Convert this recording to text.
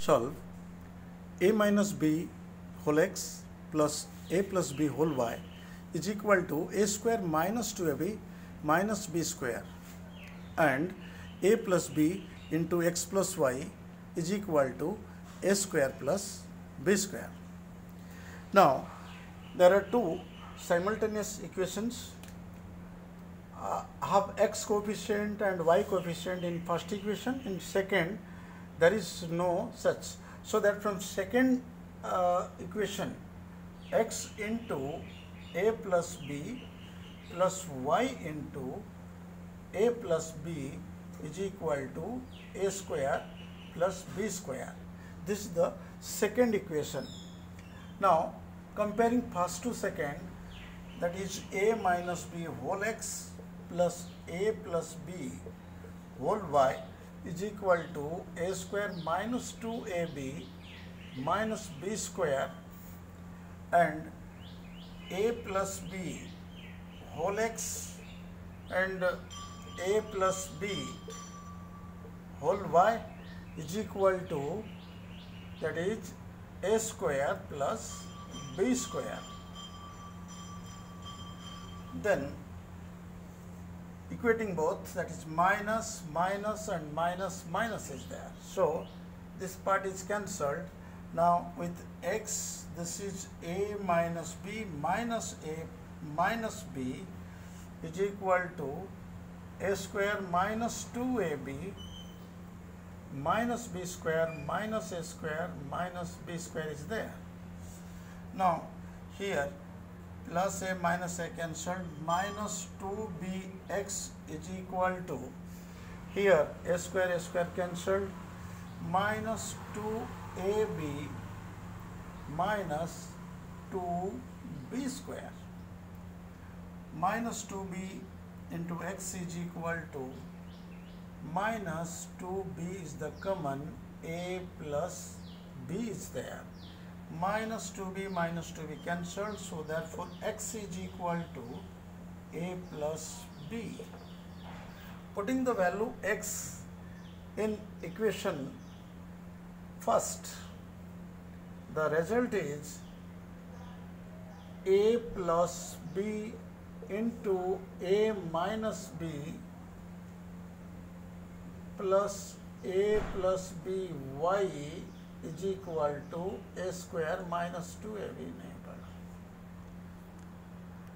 solve a minus b whole x plus a plus b whole y is equal to a square minus 2ab minus b square, and a plus b into x plus y is equal to a square plus b square. Now there are two simultaneous equations. Have x coefficient and y coefficient in first equation. In second, there is no such. So that from second equation, x into a plus b plus y into a plus b is equal to a square plus b square. This is the second equation. Now comparing first to second, that is a minus b whole x plus a plus b whole y is equal to a square minus 2ab minus b square, and a plus b whole x and a plus b whole y is equal to, that is a square plus b square. Then equating both, that is minus, minus and minus, minus is there. So this part is cancelled. Now with x, this is a minus b minus a minus b is equal to a square minus 2ab minus b square minus a square minus b square is there. Now here plus a minus a cancelled, minus 2bx is equal to, here a square cancelled, minus 2ab minus 2b square. Minus 2b into x is equal to minus 2b is the common, a plus b is there. Minus 2b cancelled, so therefore x is equal to a plus b. Putting the value x in equation first, the result is a plus b into a minus b plus a plus b y is equal to a square minus 2ab.